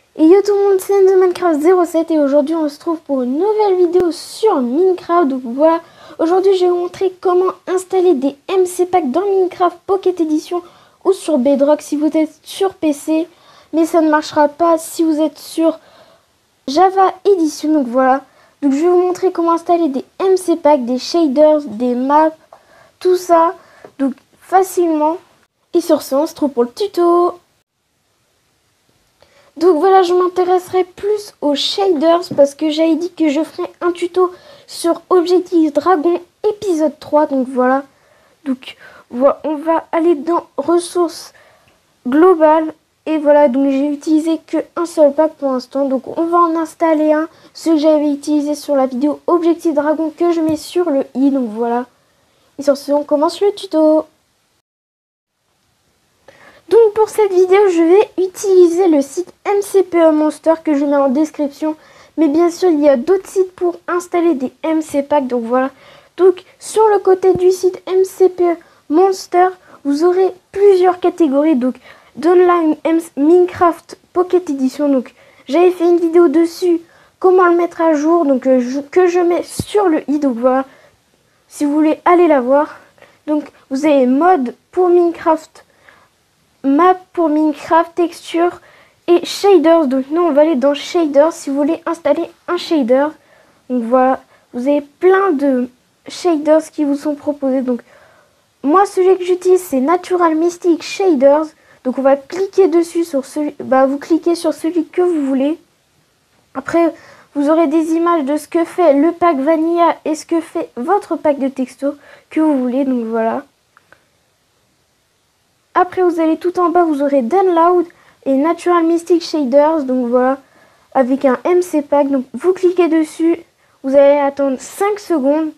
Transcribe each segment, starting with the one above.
Et yo tout le monde, c'est The Minecraft 07 et aujourd'hui on se trouve pour une nouvelle vidéo sur Minecraft. Donc voilà, aujourd'hui je vais vous montrer comment installer des MC Packs dans Minecraft Pocket Edition ou sur Bedrock si vous êtes sur PC. Mais ça ne marchera pas si vous êtes sur Java Edition. Donc voilà, donc je vais vous montrer comment installer des MC Packs, des shaders, des maps, tout ça. Donc facilement. Et sur ce, on se trouve pour le tuto. Donc voilà, je m'intéresserai plus aux shaders parce que j'avais dit que je ferais un tuto sur Objectif Dragon épisode 3. Donc voilà, on va aller dans ressources globales. Et voilà, donc j'ai utilisé qu'un seul pack pour l'instant. Donc on va en installer un, ce que j'avais utilisé sur la vidéo Objectif Dragon que je mets sur le i. Donc voilà, et sur ce, on commence le tuto. Donc pour cette vidéo, je vais utiliser le site MCPE Monster que je mets en description. Mais bien sûr, il y a d'autres sites pour installer des MC Packs. Donc voilà. Donc sur le côté du site MCPE Monster, vous aurez plusieurs catégories. Donc d'Online Minecraft Pocket Edition. Donc j'avais fait une vidéo dessus. Comment le mettre à jour. Donc que je mets sur le i. Donc voilà. Si vous voulez aller la voir. Donc vous avez mode pour Minecraft. Map pour Minecraft, texture et shaders. Donc nous on va aller dans shaders si vous voulez installer un shader. Donc voilà, vous avez plein de shaders qui vous sont proposés. Donc moi celui que j'utilise c'est Natural Mystic Shaders. Donc on va cliquer dessus sur celui, vous cliquez sur celui que vous voulez. Après vous aurez des images de ce que fait le pack Vanilla et ce que fait votre pack de texto que vous voulez. Donc voilà. Après, vous allez tout en bas, vous aurez Download et Natural Mystic Shaders. Donc voilà, avec un MC Pack. Donc vous cliquez dessus, vous allez attendre 5 secondes.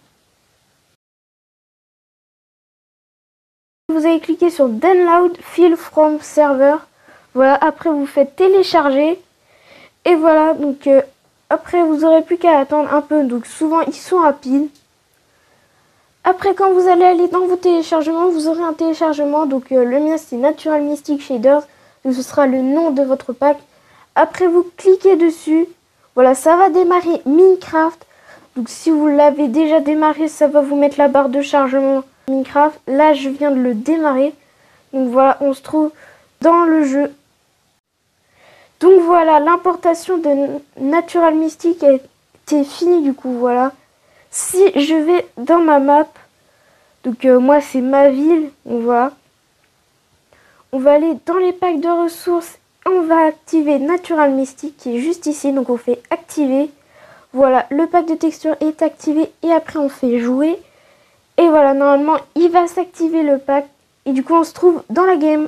Vous allez cliquer sur Download File from Server. Voilà, après vous faites télécharger. Et voilà, donc après vous aurez plus qu'à attendre un peu. Donc souvent ils sont rapides. Après, quand vous allez aller dans vos téléchargements, vous aurez un téléchargement. Donc le mien c'est Natural Mystic Shaders. Donc ce sera le nom de votre pack. Après vous cliquez dessus. Voilà, ça va démarrer Minecraft. Donc si vous l'avez déjà démarré, ça va vous mettre la barre de chargement Minecraft. Là je viens de le démarrer. Donc voilà, on se trouve dans le jeu. Donc voilà, l'importation de Natural Mystic a été finie du coup. Voilà. Si je vais dans ma map, donc moi c'est ma ville, on va aller dans les packs de ressources, on va activer Natural Mystic qui est juste ici, donc on fait activer. Voilà, le pack de texture est activé et après on fait jouer. Et voilà, normalement il va s'activer le pack et du coup on se trouve dans la game.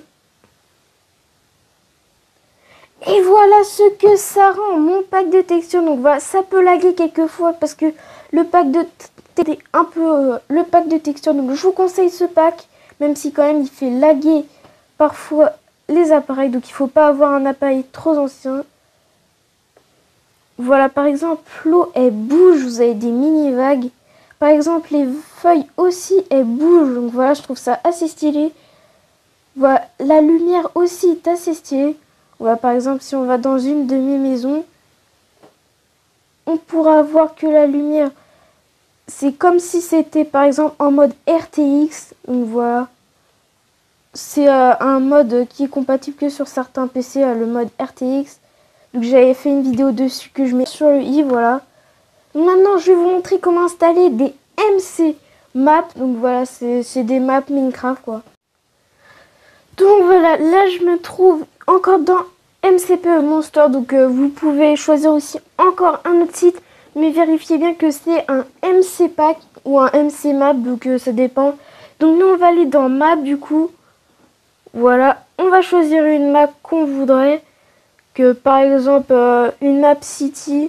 Et voilà ce que ça rend mon pack de texture. Donc voilà, ça peut laguer quelquefois parce que le pack de texture est un peu le pack de texture. Donc je vous conseille ce pack, même si quand même il fait laguer parfois les appareils. Donc il ne faut pas avoir un appareil trop ancien. Voilà, par exemple, l'eau elle bouge, vous avez des mini vagues. Par exemple, les feuilles aussi elles bougent. Donc voilà, je trouve ça assez stylé. Voilà, la lumière aussi est assez stylée. Voilà, par exemple, si on va dans une de mes maisons, on pourra voir que la lumière, c'est comme si c'était par exemple en mode RTX. Donc voilà, c'est un mode qui est compatible que sur certains PC, le mode RTX. Donc j'avais fait une vidéo dessus que je mets sur le i, voilà. Donc, maintenant, je vais vous montrer comment installer des MC maps. Donc voilà, c'est des maps Minecraft quoi. Donc voilà, là je me trouve encore dans MCPE Monster, donc vous pouvez choisir aussi encore un autre site, mais vérifiez bien que c'est un MC Pack ou un MC Map, donc ça dépend. Donc nous on va aller dans Map du coup, voilà, on va choisir une map qu'on voudrait, que par exemple une map City,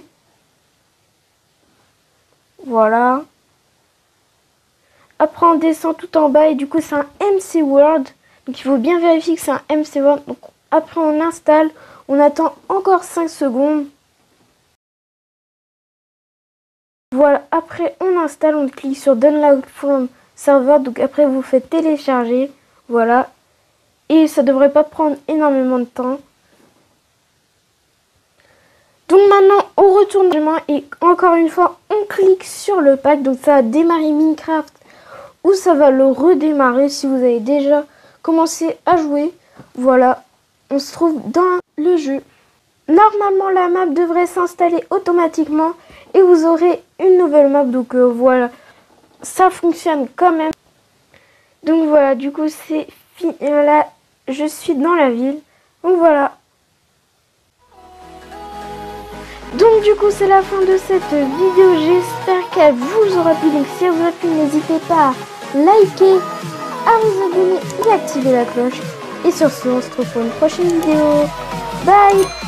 voilà. Après on descend tout en bas et du coup c'est un MC World. Donc il faut bien vérifier que c'est un MC World. Donc après on installe, on attend encore 5 secondes. Voilà, après on installe, on clique sur Download from Server. Donc après vous faites télécharger. Voilà. Et ça devrait pas prendre énormément de temps. Donc maintenant on retourne et encore une fois on clique sur le pack. Donc ça va démarrer Minecraft ou ça va le redémarrer si vous avez déjà commencé à jouer. Voilà, on se trouve dans le jeu. Normalement la map devrait s'installer automatiquement et vous aurez une nouvelle map. Donc voilà, ça fonctionne quand même. Donc voilà, du coup c'est fini. Là je suis dans la ville. Donc voilà. Donc du coup c'est la fin de cette vidéo, j'espère qu'elle vous aura plu. Donc si elle vous a plu, n'hésitez pas à liker, à vous abonner et activer la cloche. Et sur ce, on se retrouve pour une prochaine vidéo. Bye!